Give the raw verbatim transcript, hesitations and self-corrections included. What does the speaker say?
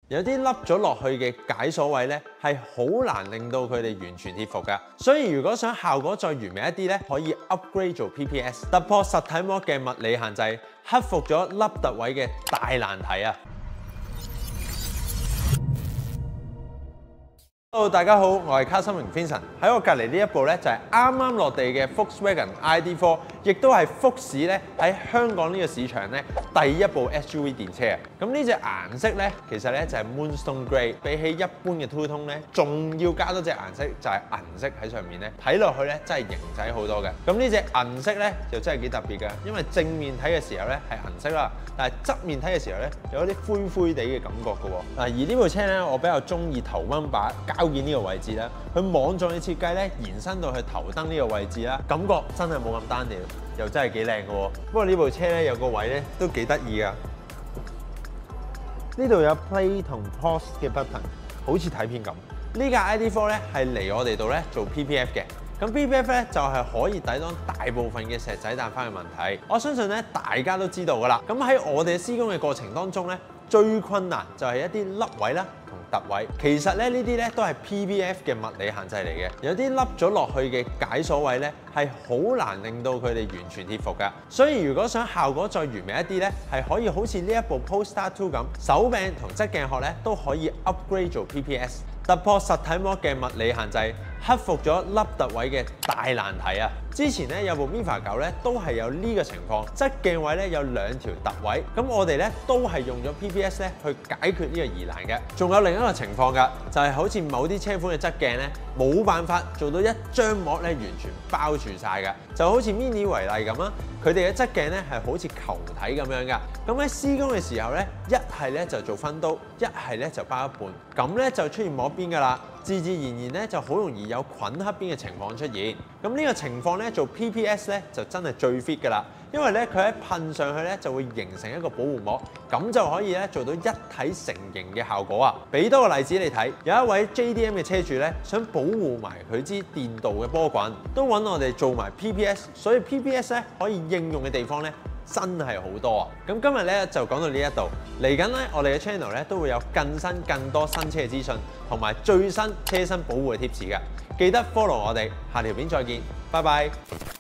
有啲凹咗落去嘅解鎖位咧，係好難令到佢哋完全貼服㗎。所以如果想效果再完美一啲咧，可以 upgrade 做 P P S， 突破實體膜嘅物理限制，克服咗凹凸位嘅大難題啊！ Hello， 大家好，我係卡森榮 Vincent。喺我隔離呢一部咧就係啱啱落地嘅 Volkswagen I D 四，亦都係福士咧喺香港呢個市場咧第一部 S U V 電車啊！咁呢隻顏色咧其實咧就係 Moonstone Grey， 比起一般嘅 Two Tone 咧，仲要加多隻顏色就係銀色喺上面咧，睇落去咧真係型仔好多嘅。咁呢隻銀色咧就真係幾特別㗎，因為正面睇嘅時候咧係銀色啦，但係側面睇嘅時候咧有啲灰灰地嘅感覺㗎喎。嗱，而呢部車咧我比較中意頭燈把膠件呢個位置啦，佢網狀嘅設計咧延伸到去頭燈呢個位置啦，感覺真係冇咁單調，又真係幾靚嘅喎。不過呢部車咧有個位咧都幾得意㗎，呢度有 Play 同 Pause 嘅 button， 好似睇片咁。呢架 I D 四咧係嚟我哋度咧做 P P F 嘅，咁 P P F 咧就係可以抵擋大部分嘅石仔彈翻嘅問題。我相信咧大家都知道㗎啦。咁喺我哋施工嘅過程當中咧，最困難就係一啲凹位啦。 凸位其實咧呢啲咧都係 P P F 嘅物理限制嚟嘅，有啲凹咗落去嘅解鎖位咧係好難令到佢哋完全貼服㗎。所以如果想效果再完美一啲咧，係可以好似呢一部 Polestar 二咁，手柄同側鏡殼咧都可以 upgrade 做 P P S， 突破實體膜嘅物理限制，克服咗凹凸位嘅大難題啊！之前咧有部 Mifa 九咧都係有呢個情況，側鏡位咧有兩條凸位，咁我哋咧都係用咗 P P S 咧去解決呢個疑難嘅。仲有另一個情況㗎，就係、是、好似某啲車款嘅側鏡咧冇辦法做到一張膜咧完全包住晒㗎，就好似 Mini 為例咁啊，佢哋嘅側鏡咧係好似球體咁樣㗎。咁喺施工嘅時候咧，一係咧就做分刀，一係咧就包一半，咁咧就出現膜邊㗎啦。 自自然然咧就好容易有菌黑邊嘅情況出現，咁呢個情況咧做 P P S 咧就真係最 fit 㗎啦，因為咧佢喺噴上去咧就會形成一個保護膜，咁就可以咧做到一體成型嘅效果啊！俾多個例子你睇，有一位 J D M 嘅車主咧想保護埋佢支電導嘅波棍，都揾我哋做埋 P P S， 所以 P P S 咧可以應用嘅地方咧。 真係好多啊！咁今日咧就講到呢一度，嚟緊咧我哋嘅 channel 咧都會有更新更多新車嘅資訊，同埋最新車身保護嘅貼士嘅，記得 follow 我哋，下條片再見，拜拜。